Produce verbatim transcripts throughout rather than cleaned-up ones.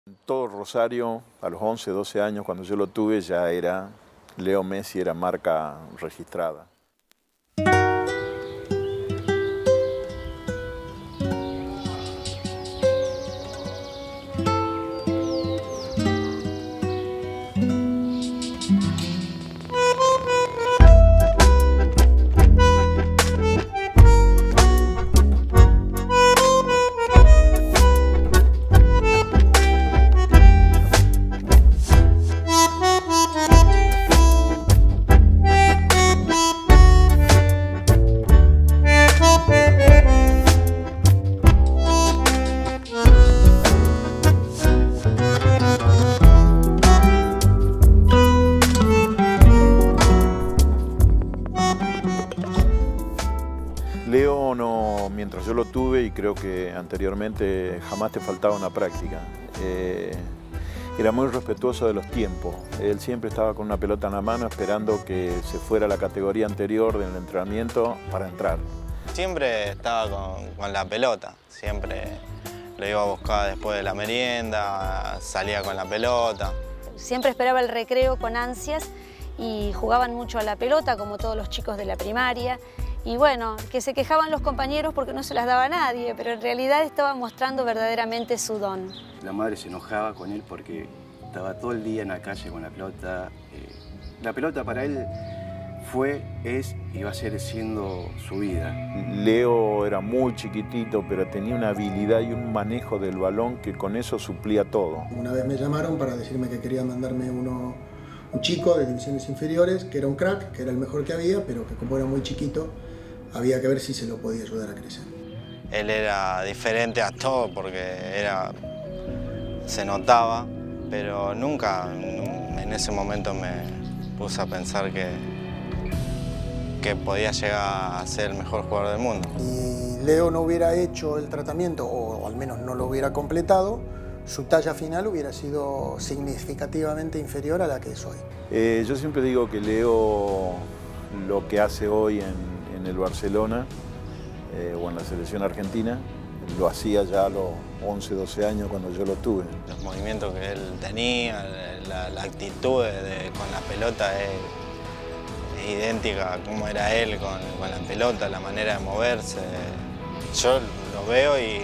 Todo Rosario, a los once, doce años, cuando yo lo tuve, ya era Leo Messi, era marca registrada. Leo, no, mientras yo lo tuve, y creo que anteriormente, jamás te faltaba una práctica. Eh, era muy respetuoso de los tiempos. Él siempre estaba con una pelota en la mano esperando que se fuera a la categoría anterior del entrenamiento para entrar. Siempre estaba con, con la pelota, siempre lo iba a buscar después de la merienda, salía con la pelota. Siempre esperaba el recreo con ansias y jugaban mucho a la pelota, como todos los chicos de la primaria. Y bueno, que se quejaban los compañeros porque no se las daba a nadie, pero en realidad estaba mostrando verdaderamente su don. La madre se enojaba con él porque estaba todo el día en la calle con la pelota. Eh, la pelota para él fue, es y va a ser siendo su vida. Leo era muy chiquitito, pero tenía una habilidad y un manejo del balón que con eso suplía todo. Una vez me llamaron para decirme que querían mandarme uno, un chico de divisiones inferiores, que era un crack, que era el mejor que había, pero que como era muy chiquito, había que ver si se lo podía ayudar a crecer. Él era diferente a todo porque era, se notaba, pero nunca en ese momento me puse a pensar que, que podía llegar a ser el mejor jugador del mundo. Si Leo no hubiera hecho el tratamiento, o al menos no lo hubiera completado, su talla final hubiera sido significativamente inferior a la que es hoy. Eh, yo siempre digo que Leo lo que hace hoy en en el Barcelona eh, o en la selección argentina, lo hacía ya a los once, doce años cuando yo lo tuve. Los movimientos que él tenía, la, la actitud de, de, con la pelota es, es idéntica a cómo era él con, con la pelota, la manera de moverse. Yo lo veo y,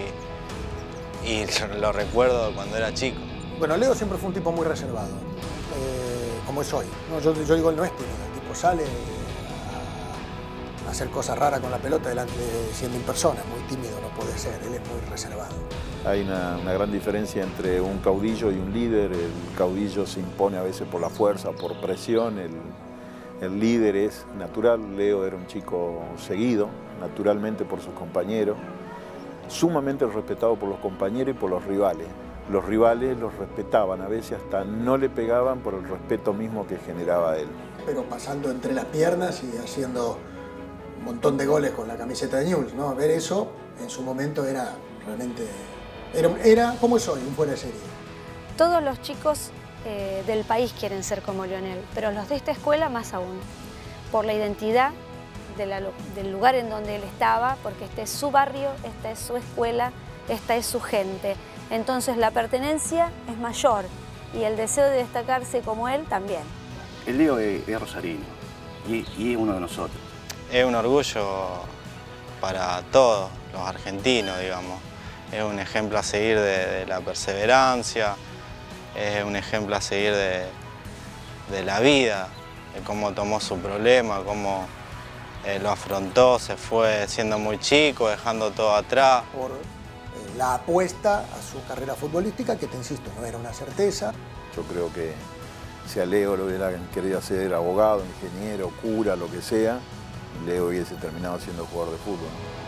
y lo recuerdo cuando era chico. Bueno, Leo siempre fue un tipo muy reservado, eh, como es hoy. No, yo, yo digo, él no es tímido, el tipo sale hacer cosas raras con la pelota delante de cien mil personas, muy tímido no puede ser, él es muy reservado. Hay una, una gran diferencia entre un caudillo y un líder. El caudillo se impone a veces por la fuerza, por presión, el, el líder es natural. Leo era un chico seguido, naturalmente por sus compañeros, sumamente respetado por los compañeros y por los rivales. Los rivales los respetaban, a veces hasta no le pegaban por el respeto mismo que generaba él. Pero pasando entre las piernas y haciendo un montón de goles con la camiseta de Newell's, ¿no? Ver eso en su momento era realmente, era, era como es hoy, un fuera de serie. Todos los chicos eh, del país quieren ser como Lionel, pero los de esta escuela más aún, por la identidad de la, del lugar en donde él estaba, porque este es su barrio, esta es su escuela, esta es su gente. Entonces la pertenencia es mayor y el deseo de destacarse como él también. El Leo es, es rosarino y, y es uno de nosotros. Es un orgullo para todos los argentinos, digamos. Es un ejemplo a seguir de, de la perseverancia, es un ejemplo a seguir de, de la vida, de cómo tomó su problema, cómo eh, lo afrontó, se fue siendo muy chico, dejando todo atrás. Por eh, la apuesta a su carrera futbolística, que te insisto, no era una certeza. Yo creo que si a Leo lo hubiera querido hacer abogado, ingeniero, cura, lo que sea, Leo hubiese terminado siendo jugador de fútbol.